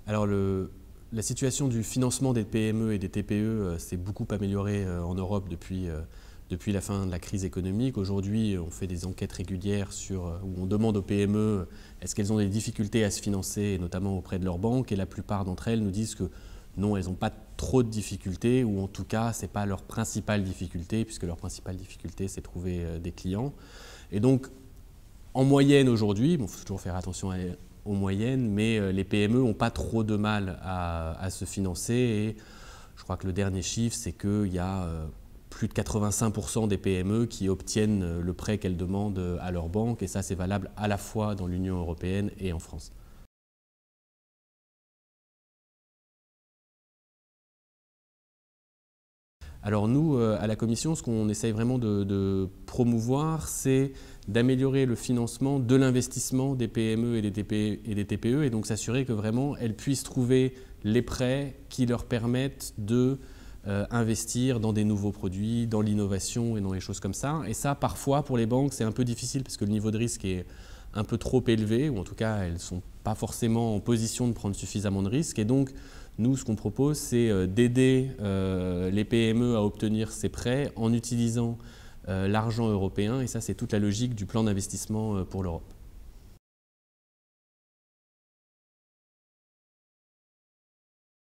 Alors la situation du financement des PME et des TPE s'est beaucoup améliorée en Europe depuis la fin de la crise économique. Aujourd'hui, on fait des enquêtes régulières où on demande aux PME est-ce qu'elles ont des difficultés à se financer, notamment auprès de leurs banques, et la plupart d'entre elles nous disent que non, elles n'ont pas trop de difficultés, ou en tout cas, ce n'est pas leur principale difficulté, puisque leur principale difficulté, c'est trouver des clients. Et donc, en moyenne aujourd'hui, il faut toujours faire attention aux moyennes, mais les PME n'ont pas trop de mal à se financer. Et je crois que le dernier chiffre, c'est qu'il y a plus de 85% des PME qui obtiennent le prêt qu'elles demandent à leur banque. Et ça, c'est valable à la fois dans l'Union européenne et en France. Alors nous, à la Commission, ce qu'on essaye vraiment de promouvoir, c'est d'améliorer le financement de l'investissement des PME et des TPE, et donc s'assurer que vraiment elles puissent trouver les prêts qui leur permettent de investir dans des nouveaux produits, dans l'innovation et dans les choses comme ça. Et ça, parfois, pour les banques, c'est un peu difficile parce que le niveau de risque est un peu trop élevé, ou en tout cas, elles ne sont pas forcément en position de prendre suffisamment de risques. Et donc, nous, ce qu'on propose, c'est d'aider les PME à obtenir ces prêts en utilisant l'argent européen. Et ça, c'est toute la logique du plan d'investissement pour l'Europe.